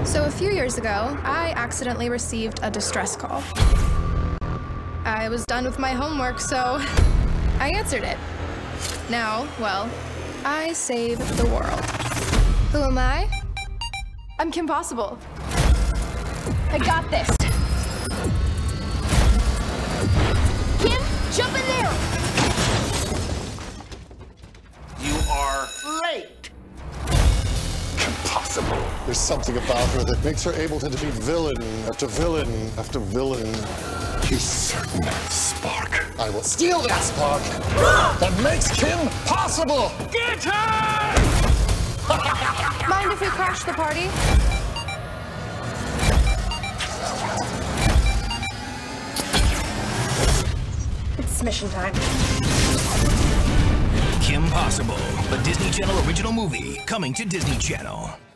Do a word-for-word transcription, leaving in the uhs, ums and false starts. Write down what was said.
So a few years ago, I accidentally received a distress call. I was done with my homework, so I answered it. Now, well, I saved the world. Who am I? I'm Kim Possible. I got this. Kim, jump in there! You are late. Impossible. There's something about her that makes her able to defeat villain after villain after villain. You certain spark. I will steal that spark that makes Kim possible. Get her! Mind if we crash the party? It's mission time. Kim Possible, a Disney Channel original movie coming to Disney Channel.